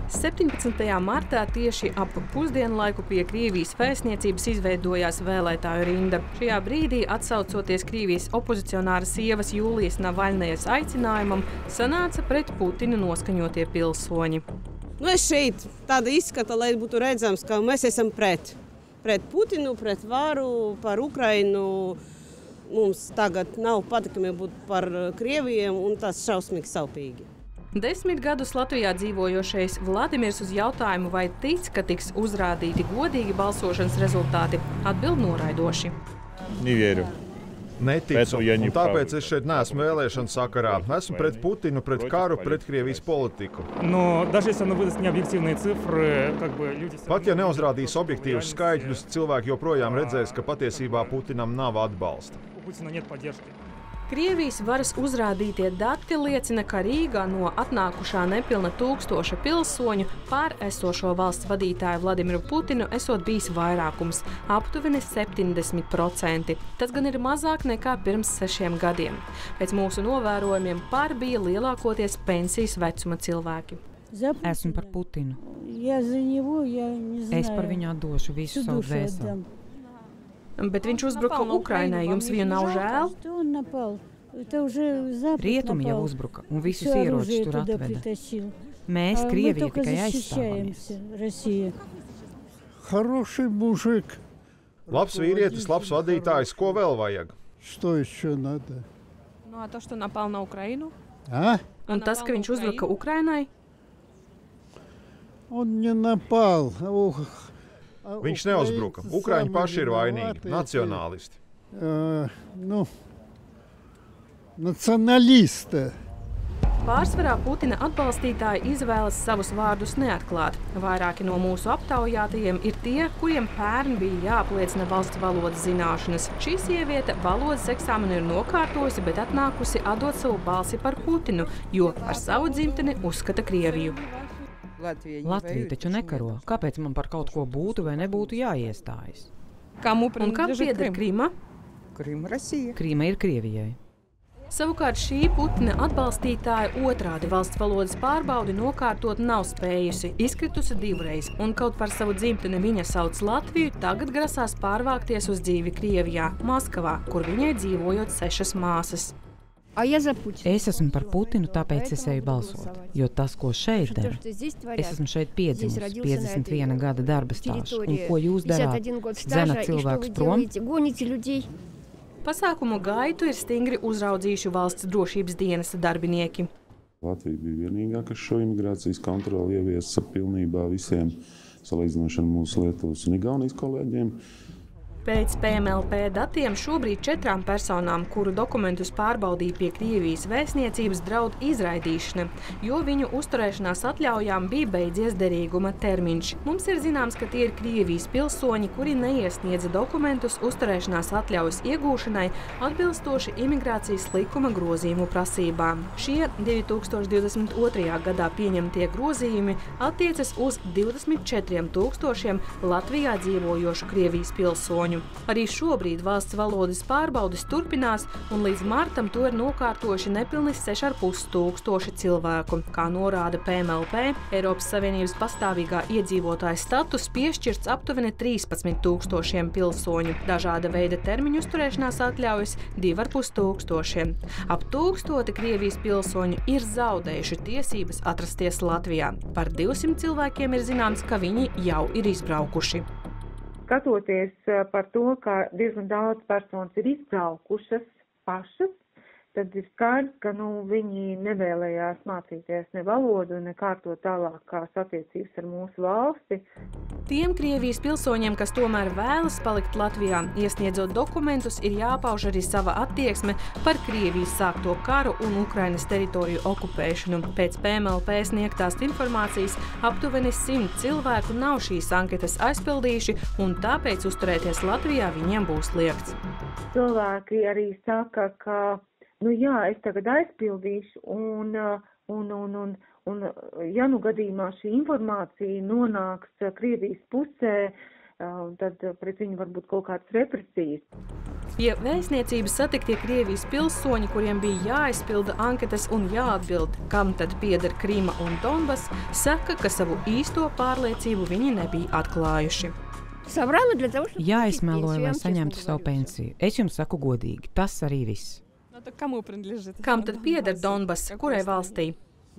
17. martā tieši ap pusdienlaiku pie Krievijas vēstniecības izveidojās vēlētāju rinda. Šajā brīdī, atsaucoties Krievijas opozicionāra sievas Jūlijas Navaļnajas aicinājumam, sanāca pret Putina noskaņotie pilsoņi. Es šeit tāda izskata, lai būtu redzams, ka mēs esam pret Putinu, pret varu, par Ukrainu. Mums tagad nav patikami būt par Krievijiem, un tas šausmīgi saupīgi. 10 gadus Latvijā dzīvojošais Vladimirs uz jautājumu, vai tic, ka tiks uzrādīti godīgi balsošanas rezultāti, atbild noraidoši. Neticu, un tāpēc es šeit neesmu vēlēšanu sakarā. Esmu pret Putinu, pret karu, pret Krievijas politiku. Pat ja neuzrādīs objektīvus skaitļus, cilvēki joprojām redzēs, ka patiesībā Putinam nav atbalsta. Krievijas varas uzrādītie dati liecina, ka Rīgā no atnākušā nepilna 1000 pilsoņu pār esošo valsts vadītāju Vladimiru Putinu esot bijis vairākums – aptuveni 70%. Tas gan ir mazāk nekā pirms 6 gadiem. Pēc mūsu novērojumiem pār bija lielākoties pensijas vecuma cilvēki. Esmu par Putinu. Es par viņu atdošu visu savu dvēseli. Bet viņš uzbruka Ukrainai. Jums viņu nav žēl? Rietumi jau uzbruka un visus ieročus tur atveda. Mēs, Krievija, tikai aizstāvamies. Labs vīrietis, labs vadītājs, ko vēl vajag? Un tas, ka viņš uzbruka Ukrainai? Viņš neuzbruka. Ukraiņi paši ir vainīgi, nacionālisti. Nacionālisti. Pārsvarā Putina atbalstītāji izvēlas savus vārdus neatklāt. Vairāki no mūsu aptaujātajiem ir tie, kuriem pērn bija jāapliecina valsts valodas zināšanas. Šī sieviete valodas eksāmenu ir nokārtojusi, bet atnākusi atdot savu balsi par Putinu, jo par savu dzimteni uzskata Krieviju. Latvija taču nekaro. Kāpēc man par kaut ko būtu vai nebūtu jāiestājas? Un kam pieder Krima? Krīma ir Krievijai. Savukārt šī Putina atbalstītāja otrādi valsts valodas pārbaudi nokārtot nav spējusi, izkritusi 2 reizes, un kaut par savu dzimteni viņa sauc Latviju, tagad grasās pārvākties uz dzīvi Krievijā, Maskavā, kur viņai dzīvojot 6 māsas. Es esmu par Putinu, tāpēc es eju balsot, jo tas, ko šeit dara, es esmu šeit piedzimusi, 51 gada darba stāžu, un ko jūs darāt? Dzenat cilvēkus prom? Pasākumu gaitu ir stingri uzraudzījuši valsts drošības dienesta darbinieki. Latvija bija vienīgā, kas šo imigrācijas kontroli ieviesa pilnībā visiem, salīdzinoši ar mūsu Lietuvas un Igaunijas kolēģiem. Pēc PMLP datiem šobrīd 4 personām, kuru dokumentus pārbaudīja pie Krievijas vēstniecības, draud izraidīšana, jo viņu uzturēšanās atļaujām bija beidzies derīguma termiņš. Mums ir zināms, ka tie ir Krievijas pilsoņi, kuri neiesniedza dokumentus uzturēšanās atļaujas iegūšanai atbilstoši imigrācijas likuma grozījumu prasībām. Šie 2022. gadā pieņemtie grozījumi attiecas uz 24 000 Latvijā dzīvojošu Krievijas pilsoņu. Arī šobrīd valsts valodas pārbaudes turpinās, un līdz martam to ir nokārtojuši nepilni 6500 cilvēku. Kā norāda PMLP, Eiropas Savienības pastāvīgā iedzīvotāja status piešķirts aptuveni 13 000 pilsoņu. Dažāda veida termiņu uzturēšanās atļaujas 2500. Ap 1000 Krievijas pilsoņu ir zaudējuši tiesības atrasties Latvijā. Par 200 cilvēkiem ir zināms, ka viņi jau ir izbraukuši. Skatoties par to, ka diezgan daudz personas ir izbraukušas pašas, tad ir skaidrs, ka viņi nevēlējās mācīties ne valodu, ne kārtot tālākās attiecības ar mūsu valsti. Tiem Krievijas pilsoņiem, kas tomēr vēlas palikt Latvijā, iesniedzot dokumentus, ir jāpauž arī sava attieksme par Krievijas sākto karu un Ukrainas teritoriju okupēšanu. Pēc PMLP sniegtās informācijas aptuveni 100 cilvēku nav šīs anketas aizpildījuši, un tāpēc uzturēties Latvijā viņiem būs liegts. Cilvēki arī saka, ka es tagad aizpildīšu, un ja gadījumā šī informācija nonāks Krievijas pusē, un tad pret viņu var būt kaut kādas represijas. Pie vēstniecības satiktie Krievijas pilsoņi, kuriem bija jāizpilda anketas un jāatbild, kam tad pieder Krima un Donbass, saka, ka savu īsto pārliecību viņi nebija atklājuši. Jā, es meloju, lai saņemtu savu pensiju. Es jums saku godīgi, tas arī viss. Kam tad pieder Donbass, kurai valstī?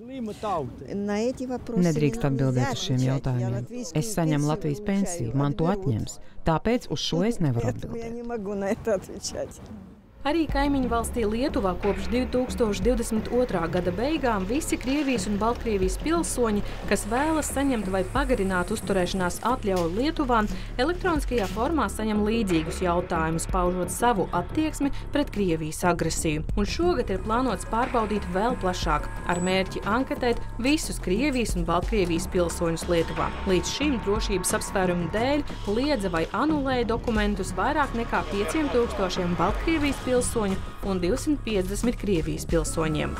Nedrīkst atbildēt uz šiem jautājumiem. Es saņemu Latvijas pensiju, man to atņems. Tāpēc uz šo es nevaru atbildēt. Arī kaimiņu valstī Lietuvā kopš 2022. gada beigām visi Krievijas un Baltkrievijas pilsoņi, kas vēlas saņemt vai pagarināt uzturēšanās atļauju Lietuvā, elektroniskajā formā saņem līdzīgus jautājumus, paužot savu attieksmi pret Krievijas agresiju. Un šogad ir plānots pārbaudīt vēl plašāk, ar mērķi anketēt visus Krievijas un Baltkrievijas pilsoņus Lietuvā. Līdz šim drošības apsvērumu dēļ liedza vai anulēja dokumentus vairāk nekā 5000 Baltkrievijas pilsoņu un 250 Krievijas pilsoņiem.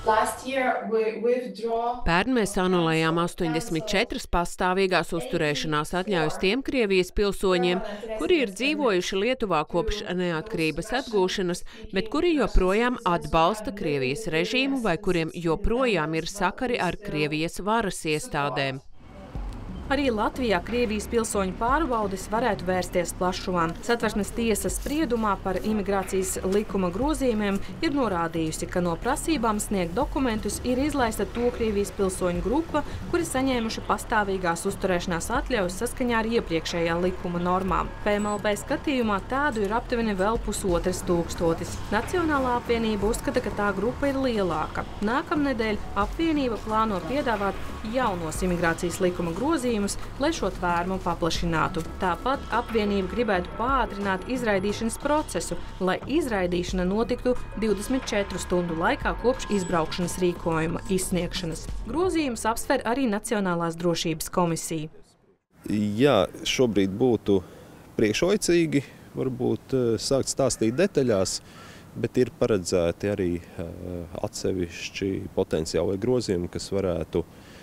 Pērn mēs anulējām 84 pastāvīgās uzturēšanās atļaujas tiem Krievijas pilsoņiem, kuri ir dzīvojuši Lietuvā kopš neatkarības atgūšanas, bet kuri joprojām atbalsta Krievijas režīmu vai kuriem joprojām ir sakari ar Krievijas varas iestādēm. Arī Latvijā Krievijas pilsoņu pārbaudes varētu vērsties plašumā. Satversmes tiesas spriedumā par imigrācijas likuma grozījumiem ir norādījusi, ka no prasībām sniegt dokumentus ir izlaista to Krievijas pilsoņu grupa, kuri saņēmuši pastāvīgās uzturēšanās atļaujas saskaņā ar iepriekšējā likuma normām. PMLP skatījumā tādu ir aptuveni vēl 1500. Nacionālā apvienība uzskata, ka tā grupa ir lielāka. Nākamnedēļ apvienība plāno piedāvāt jaunos imigrācijas likuma grozījumus, lai šo tvērumu paplašinātu. Tāpat apvienība gribētu pātrināt izraidīšanas procesu, lai izraidīšana notiktu 24 stundu laikā kopš izbraukšanas rīkojuma izsniegšanas. Grozījumus apsver arī Nacionālās drošības komisija. Jā, šobrīd būtu priekšlaicīgi varbūt sākt stāstīt detaļās, bet ir paredzēti arī atsevišķi potenciāli grozījumi, kas varētu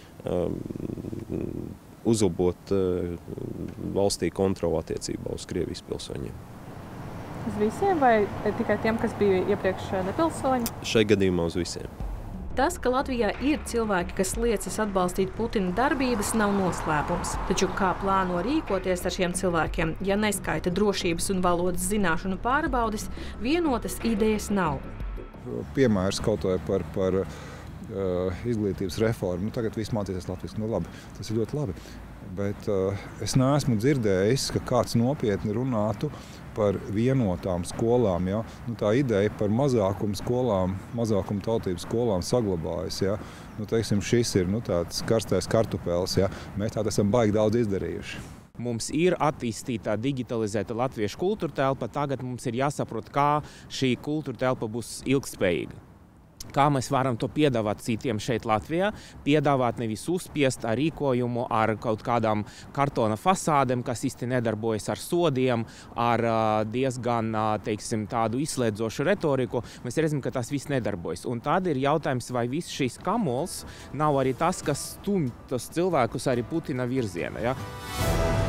uzlabot valstī kontroli attiecībā uz Krievijas pilsoņiem. Uz visiem vai tikai tiem, kas bija iepriekš nepilsoņi? Šai gadījumā uz visiem. Tas, ka Latvijā ir cilvēki, kas liecas atbalstīt Putina darbības, nav noslēpums. Taču kā plāno rīkoties ar šiem cilvēkiem, ja neskaita drošības un valodas zināšanu pārbaudes, vienotas idejas nav. Piemērs kaut vai par izglītības reformu. Tagad viss mācīties latviski. Labi, tas ir ļoti labi. Bet es neesmu dzirdējis, ka kāds nopietni runātu par vienotām skolām. Ja? Tā ideja par mazākumu skolām, mazākumu tautības skolām saglabājas. Ja? Teiksim, šis ir tāds karstais kartupēlis. Ja? Mēs tādu esam baigi daudz izdarījuši. Mums ir attīstīta digitalizēta latviešu kultūra telpa. Tagad mums ir jāsaprot, kā šī kultūra telpa būs ilgspējīga. Kā mēs varam to piedāvāt citiem šeit Latvijā, piedāvāt nevis uzspiest ar rīkojumu, ar kaut kādām kartona fasādēm, kas īsti nedarbojas ar sodiem, ar diezgan, teiksim, tādu izslēdzošu retoriku. Mēs redzam, ka tas viss nedarbojas. Un tad ir jautājums, vai viss šīs kamols nav arī tas, kas stumj tos cilvēkus arī Putina virziena. Ja?